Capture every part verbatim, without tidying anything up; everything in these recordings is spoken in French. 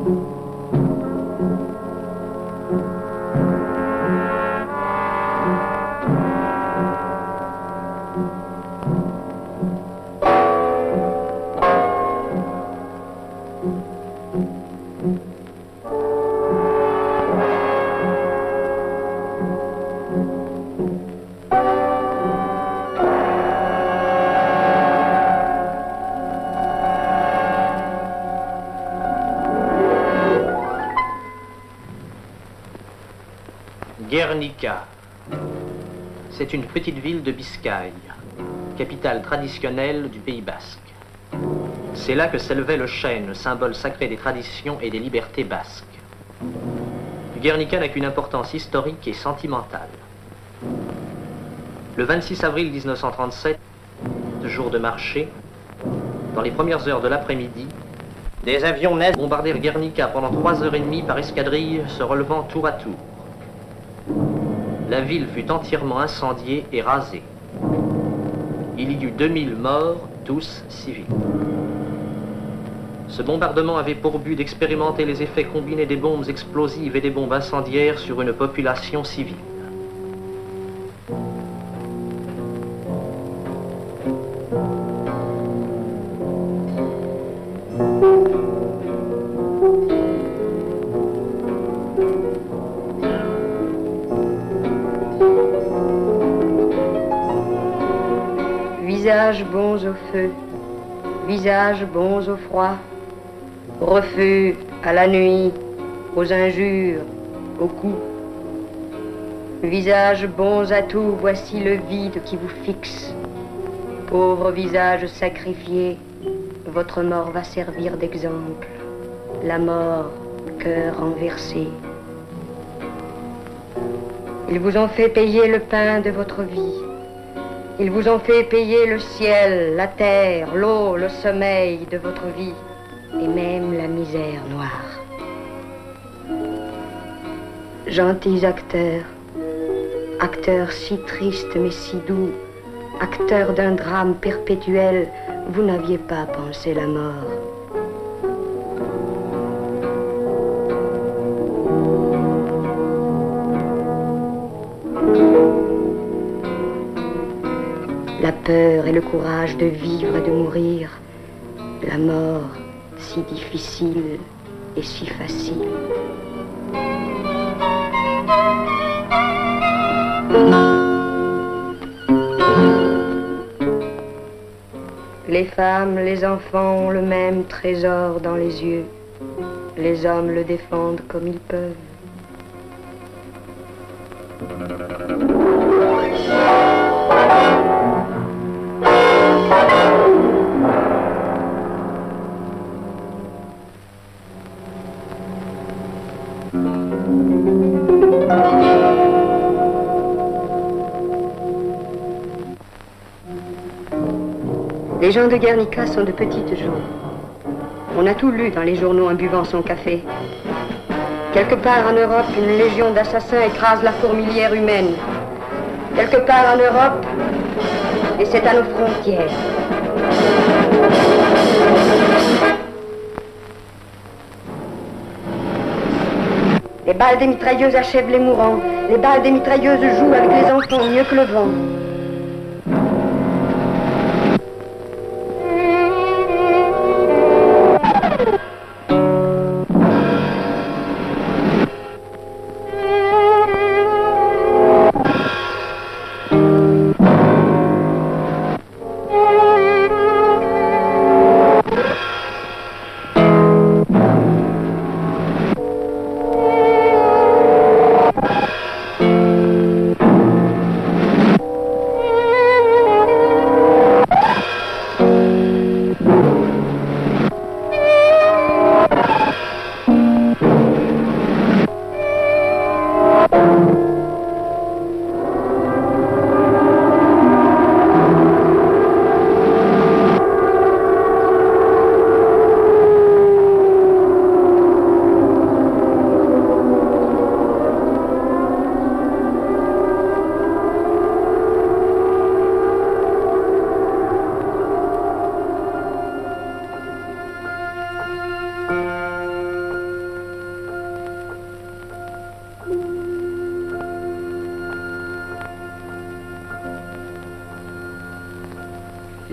Guernica. C'est une petite ville de Biscaye, capitale traditionnelle du Pays basque. C'est là que s'élevait le chêne, symbole sacré des traditions et des libertés basques. Guernica n'a qu'une importance historique et sentimentale. Le vingt-six avril mille neuf cent trente-sept, jour de marché, dans les premières heures de l'après-midi, des avions nazis bombardèrent Guernica pendant trois heures et demie par escadrille, se relevant tour à tour. La ville fut entièrement incendiée et rasée. Il y eut deux mille morts, tous civils. Ce bombardement avait pour but d'expérimenter les effets combinés des bombes explosives et des bombes incendiaires sur une population civile. Visages bons au feu, visages bons au froid, refus à la nuit, aux injures, aux coups. Visages bons à tout, voici le vide qui vous fixe. Pauvre visage sacrifié, votre mort va servir d'exemple. La mort, cœur renversé. Ils vous ont fait payer le pain de votre vie. Ils vous ont fait payer le ciel, la terre, l'eau, le sommeil de votre vie, et même la misère noire. Gentils acteurs, acteurs si tristes mais si doux, acteurs d'un drame perpétuel, vous n'aviez pas pensé la mort. La peur et le courage de vivre et de mourir, la mort si difficile et si facile. Les femmes, les enfants ont le même trésor dans les yeux. Les hommes le défendent comme ils peuvent. Les gens de Guernica sont de petites gens. On a tout lu dans les journaux en buvant son café. Quelque part en Europe, une légion d'assassins écrase la fourmilière humaine. Quelque part en Europe, et c'est à nos frontières. Les balles des mitrailleuses achèvent les mourants. Les balles des mitrailleuses jouent avec les enfants mieux que le vent.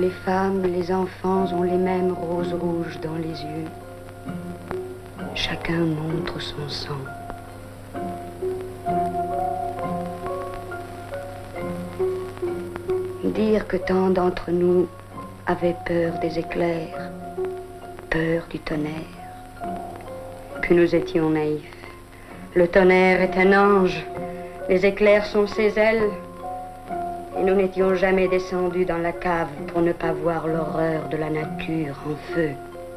les femmes, les enfants ont les mêmes roses rouges dans les yeux. Chacun montre son sang. Dire que tant d'entre nous avaient peur des éclairs, peur du tonnerre, que nous étions naïfs. Le tonnerre est un ange, les éclairs sont ses ailes, et nous n'étions jamais descendus dans la cave pour ne pas voir l'horreur de la nature en feu.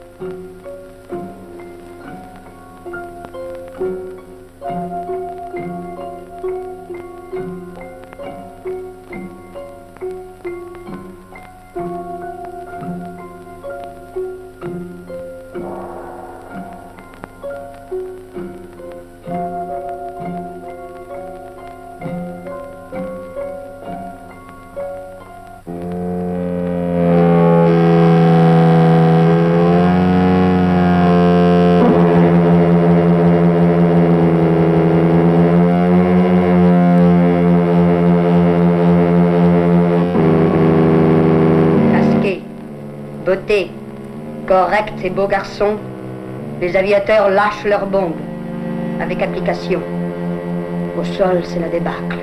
Beauté, corrects et beaux garçons, les aviateurs lâchent leurs bombes, avec application. Au sol, c'est la débâcle.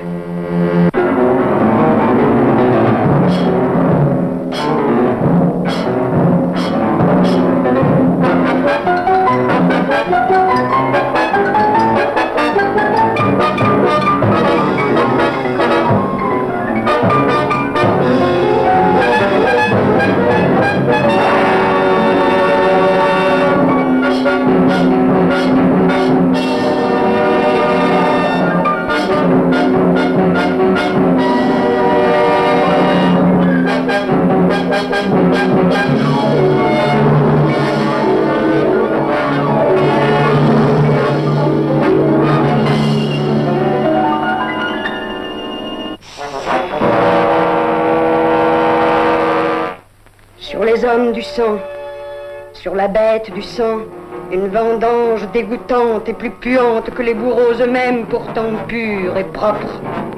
Sur les hommes du sang, sur la bête du sang, une vendange dégoûtante et plus puante que les bourreaux eux-mêmes, pourtant purs et propres.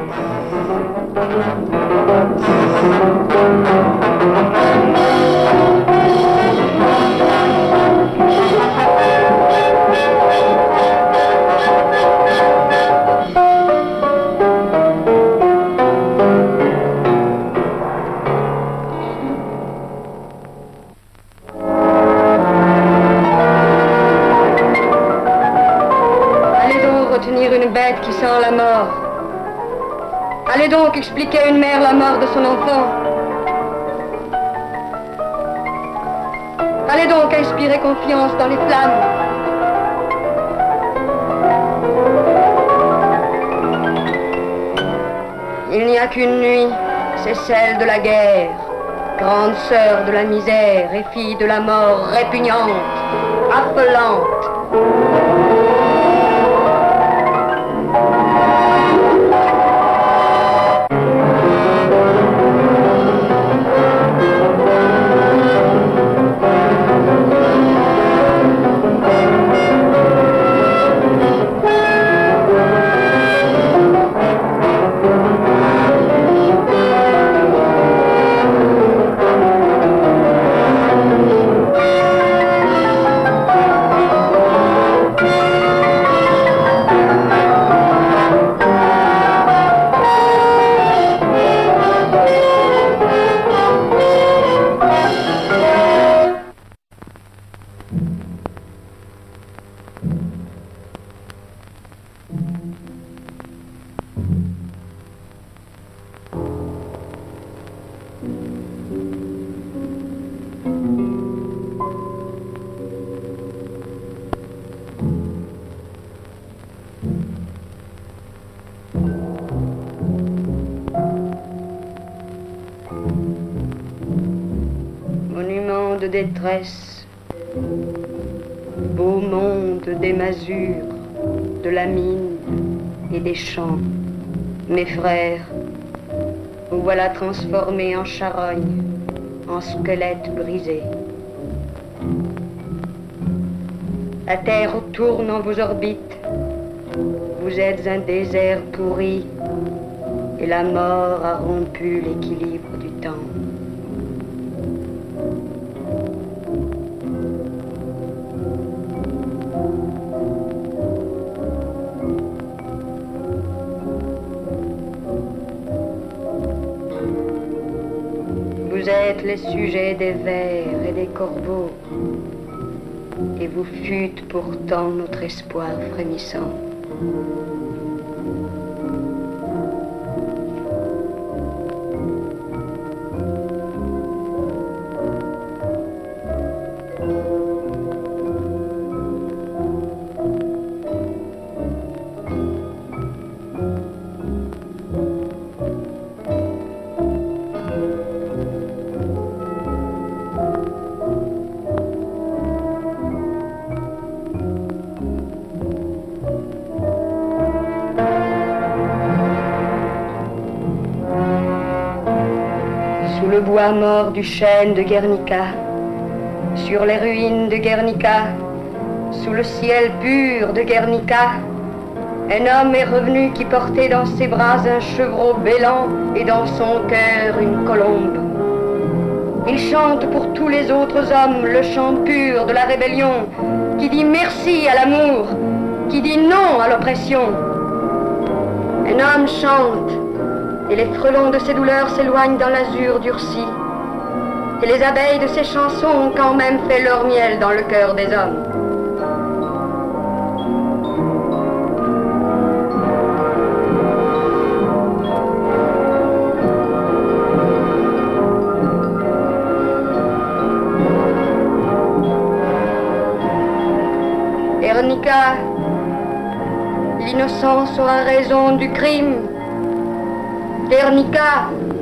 Une bête qui sent la mort. Allez donc expliquer à une mère la mort de son enfant. Allez donc inspirer confiance dans les flammes. Il n'y a qu'une nuit, c'est celle de la guerre, grande sœur de la misère et fille de la mort répugnante, affolante. Monument de détresse, beau monde des masures, de la mine et des champs. Mes frères, vous voilà transformés en charognes, en squelettes brisés. La terre tourne en vos orbites, vous êtes un désert pourri, et la mort a rompu l'équilibre du temps. les sujets des vers et des corbeaux, et vous fûtes pourtant notre espoir frémissant. Sous le bois mort du chêne de Guernica, sur les ruines de Guernica, sous le ciel pur de Guernica, un homme est revenu qui portait dans ses bras un chevreau bélant et dans son cœur une colombe. Il chante pour tous les autres hommes le chant pur de la rébellion, qui dit merci à l'amour, qui dit non à l'oppression. Un homme chante, et les frelons de ses douleurs s'éloignent dans l'azur durci. Et les abeilles de ses chansons ont quand même fait leur miel dans le cœur des hommes. Guernica, l'innocence aura raison du crime. Guernica,